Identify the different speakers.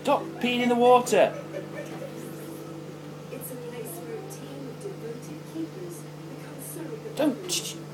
Speaker 1: Stop peeing in the water.
Speaker 2: It's a place where a team of devoted keepers become surrogate.
Speaker 1: Don't.